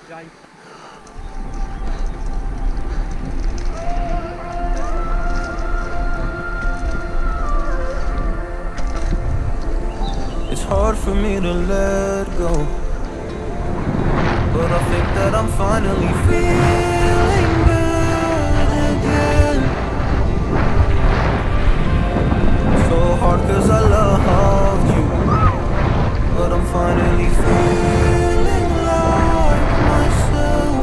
J'arrive. It's hard for me to let go, but I think that I'm finally feeling good again. So hard cause I loved you, but I'm finally feeling like myself.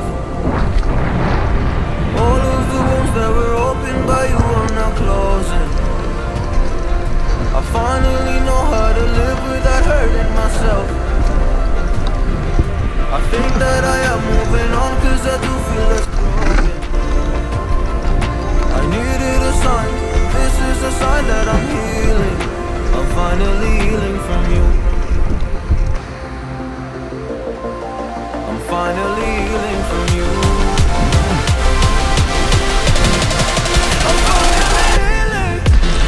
All of the wounds that were opened by you are now closing. I finally know how to live without hurting myself. I think that I am moving on cause I do feel less broken. I needed a sign, this is a sign that I'm healing. I'm finally healing from you. I'm finally healing from you. I'm finally healing.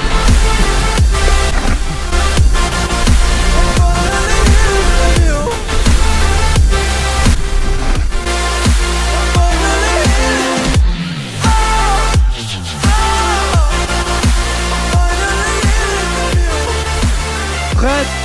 I'm finally healing from you. I'm finally healing. Oh, oh. I'm finally healing from you. Prête.